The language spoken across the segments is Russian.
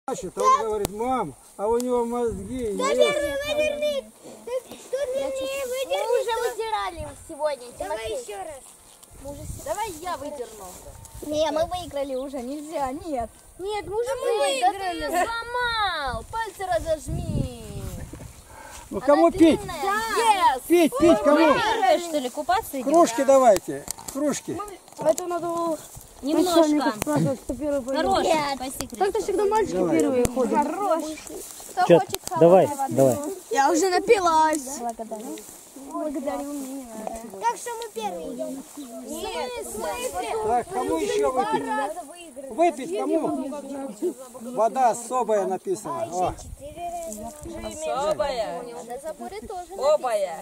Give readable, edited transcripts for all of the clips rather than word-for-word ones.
Значит, он говорит, мам, а у него мозги Кто есть. первый выдернет? Кто первый выдернет? Мы уже выдирали сегодня. Давай еще раз. Давай я выдерну. Не, мы выиграли уже, нельзя, нет. Нет, мы уже выиграли. Да ты сломал. Пальцы разожми. Ну кому пить? Yes. Пить, кому? Выиграешь, что ли, купаться идем? Кружки давайте, кружки. Это надо Немножко. спрашивать, кто первый пойдет. Хорош, по секрету. Как-то всегда мальчики первые ходят. Хорош. Кто хочет холодной Давай, воды? давай. Я уже напилась. Благодарю, мне не надо. Так что мы первые идем. Так, кому еще выпить? Выпить кому? Вода особая написана. О. Особая. На заборе тоже. Обая.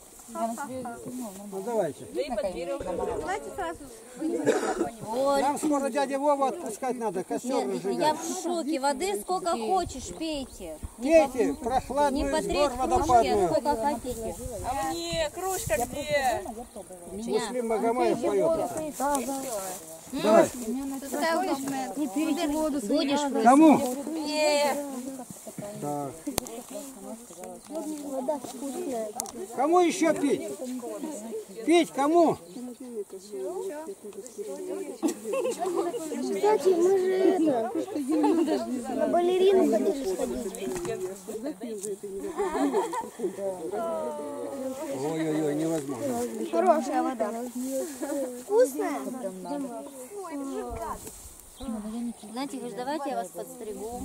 Ну давайте. Вот. Нам скоро дядя Вова отпускать надо, костер Я разжигать. в шоке. Воды сколько хочешь, пейте. Пейте, Не прохладную по из 3 гор кружки, а водопадную. сколько хотите. А мне кружка где? Муслим Магомаев поет. Давай. Будешь просто. Кому? Не. Так. Кому еще пить? Пить кому? Кстати, мы же на балерину хотели сходить. Ой-ой-ой, невозможно. Хорошая вода. Вкусная? Знаете, говоришь, давайте я вас подстригу,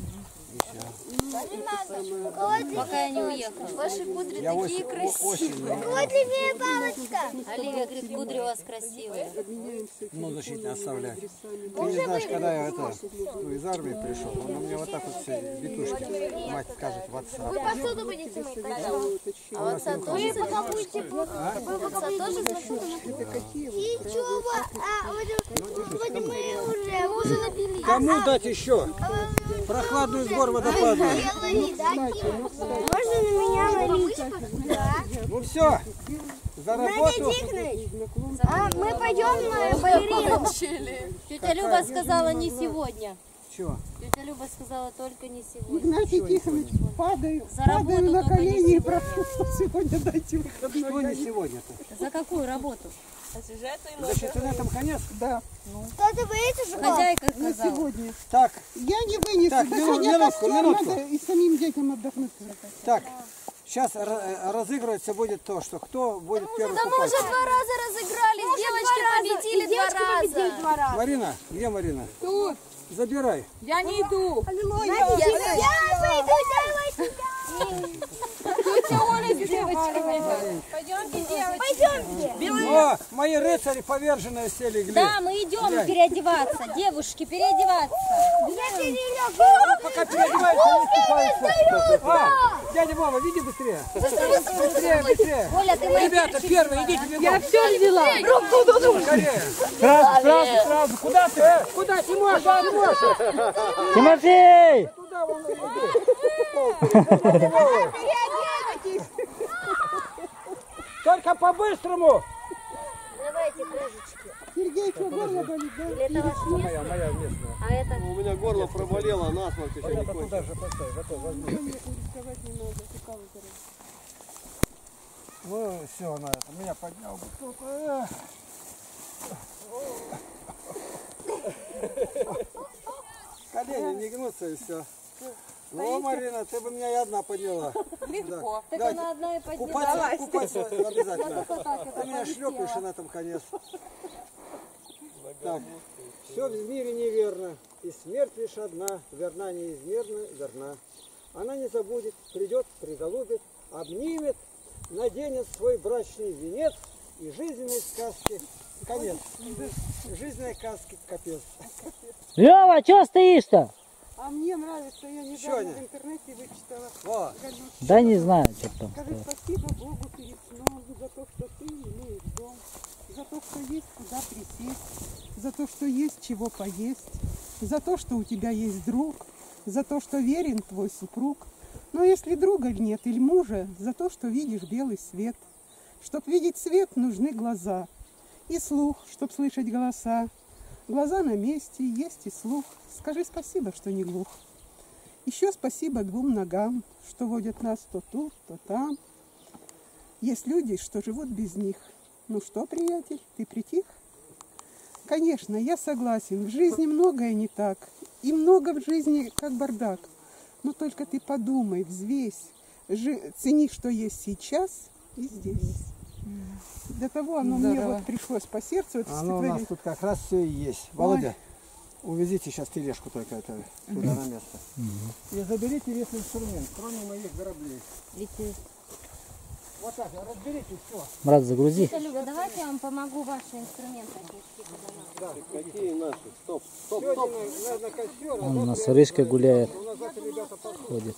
У кого пока я не уехала. Ваши кудри Я такие очень длиннее палочка? Оливия говорит, кудри у вас красивые. ну, защитно оставлять. Ты не знаешь, когда я из армии пришел, он у меня вот так вот все витушки, мать скажет, в отца. Вы посуду будете мыть тогда? А вот отца тоже пока будете? Вы отца тоже Ничего, вот мы уже напились. Кому дать еще? Прохладную с гор водопадную. Можно на меня налить? Ну все, за работу. А мы пойдем на балерину. Тетя Люба сказала не сегодня. Чего? Тетя Люба сказала только не сегодня. Игнатий Тихонович, падаю За работу на только не колени и сегодня. прошу, что сегодня дайте выходной. Что не сегодня-то? За какую работу? А сюжету ему Значит, на этом конец? Да, Кто-то боится шоколада? Хозяйка на сказала. сегодня. Так, Я не вынесу. Так, Сегодня минутку, костер минутку. надо и самим детям отдохнуть. так. Сейчас разыгрываться будет то, что кто будет первым Да мы уже купаться. 2 раза разыграли. Девочки победили 2 раза. Марина, где Марина? Тут. Забирай. Я не иду. Я пойду делать. Тетя Оля с девочками. Пойдемте, девочки. Пойдемте. О, мои рыцари поверженные все легли. Да, мы идем переодеваться, девушки, переодеваться. Я перелег. Пока переодеваются, не ступаются. Дядя Вова, иди быстрее. Быстрее, быстрее. Оля, ты моя Ребята, первые, идите бегом. Я все взяла. Скорее. Сразу. Куда ты? Куда, Тимоша, Тимоша? Тимофей! Туда вон иди. Только по-быстрому. Давайте кружечки. Сергей, что, горло болит, да? Моя местная. А это У меня горло проболело, насморк еще не кончил. Туда же поставь, готов, возьми. Ну, все, на это. Меня поднял бы. Колени не гнутся и все. Ну, Марина, ты бы меня и одна подняла. Легко. так она одна и подняла. Купаться обязательно. Ты меня шлепаешь, и на этом конец. Так, все в мире неверно, и смерть лишь одна, верна неизмерно, верна. Она не забудет, придет, приголубит, обнимет, наденет свой брачный венец, и жизненной сказки конец. Жизненной сказки капец. Лёва, чё стоишь-то? А мне нравится, я Чё недавно они? в интернете вычитала. О, Да не знаю, что там Скажи стоит. спасибо Богу перед сном за то, что ты имеешь дом, за то, что есть куда присесть, за то, что есть чего поесть, за то, что у тебя есть друг, за то, что верен твой супруг. Но если друга нет или мужа, за то, что видишь белый свет. Чтоб видеть свет, нужны глаза и слух, чтоб слышать голоса. Глаза на месте, есть и слух. Скажи спасибо, что не глух. Еще спасибо двум ногам, что водят нас то тут, то там. Есть люди, что живут без них. Ну что, приятель, ты притих? Конечно, я согласен, в жизни многое не так. И много в жизни как бардак. Но только ты подумай, взвесь, цени, что есть сейчас и здесь. Для того оно мне вот пришлось по сердцу. Это Оно у нас тут как раз все и есть. Володя, увезите сейчас тележку только это туда на место. И заберите весь инструмент, кроме моих граблей. Вот так, разберите все. Брат, загрузи. Люба, давайте я вам помогу ваши инструменты отнести куда надо. Какие наши? Стоп, стоп, Сегодня, стоп. наверное, костер, а Он у нас завтра рыжка гуляет, у нас завтра ребята подходят. ходит.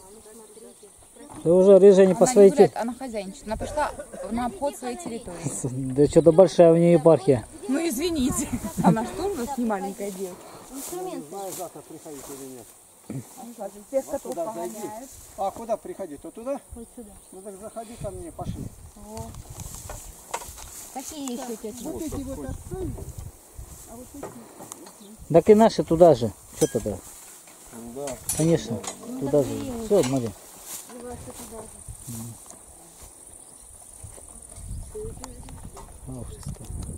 Ты уже рыжая не по Она не своей гуляет, территории. она хозяйничает. Она пошла на обход своей территории. Да что-то большая у нее епархия. Ну извините. Она что у нас не маленькая девочка. Знаю, завтра приходить или нет. Тех, Вот туда зайди. А куда приходить? То туда? Вот сюда. Ну так заходи ко мне, пошли. Какие еще тети? Вот эти вот отцами. Так и наши туда же. Что тогда? Да. Конечно, туда же. Все, смотри. О, Христос.